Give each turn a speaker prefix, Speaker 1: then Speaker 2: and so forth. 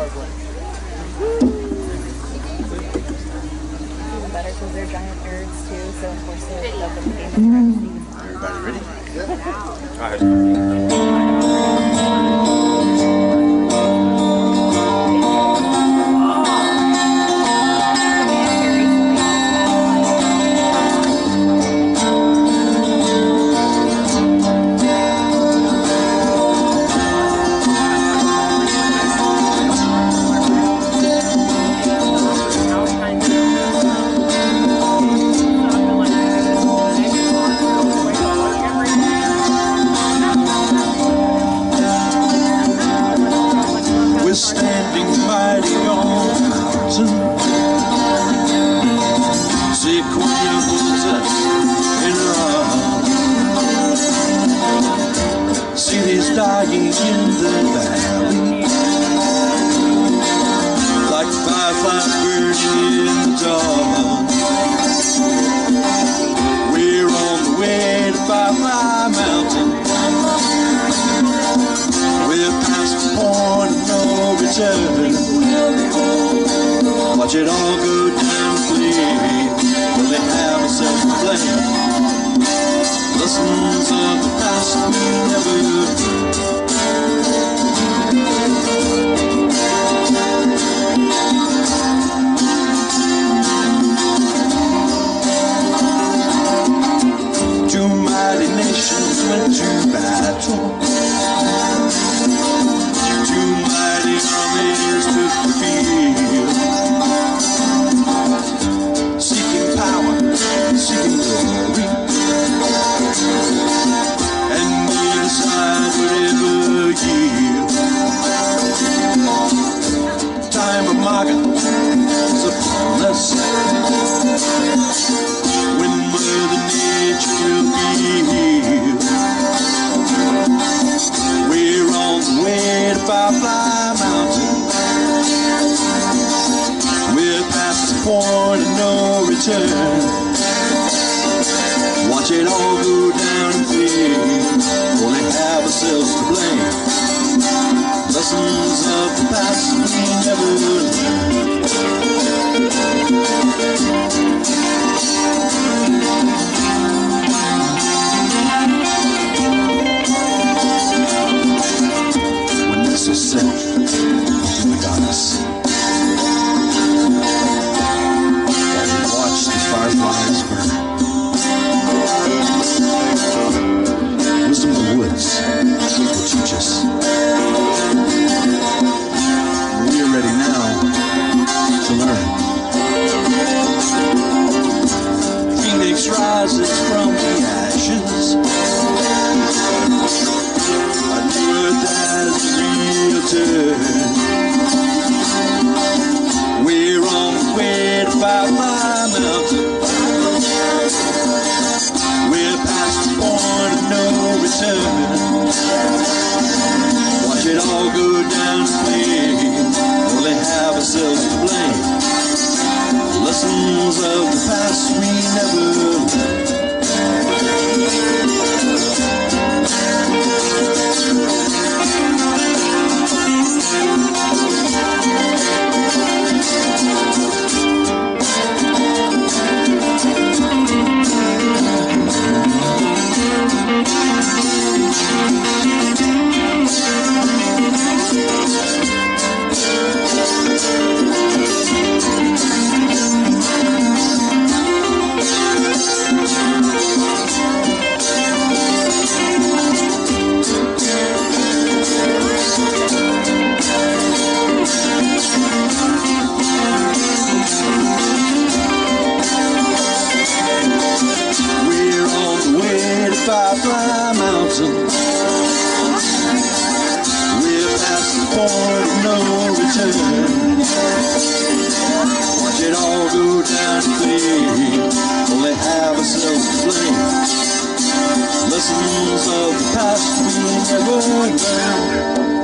Speaker 1: Better because they're giant nerds too, so of course they love the game.
Speaker 2: Everybody ready? Yeah.
Speaker 3: Standing mighty on the mountain, sequoia buds in her arms. Cities dying in the valley, like fireflies burning in the dark. We're on the way to Firefly Mountain. We're past the point of no return. Watch it all go down clean. Will they have themselves to blame? Lessons of the past we never learned. Two mighty nations went to battle. Two mighty armies took the field, seeking power, seeking glory, and neither side would ever yield. Time of Pagan is upon us, when Mother Nature will be healed. We're on the way to Firefly Mountain. We're past the point of no return. Watch it all go down in flames. Only have ourselves to blame. Lessons of the past we never learned. So set in the goddess, while we watch the fireflies burn. Wisdom of the woods will teach us. We are ready now to learn. Phoenix rises from the ashes. A new earth has return. We're on the way to Firefly Mountain. We're past the point of no return. Watch it all go down in flames. Only have ourselves to blame. Lessons of the past we never learned. Firefly Mountain. We're past the point of no return. Watch it all go down in flames. Only have ourselves to blame. Lessons of the past we never learned.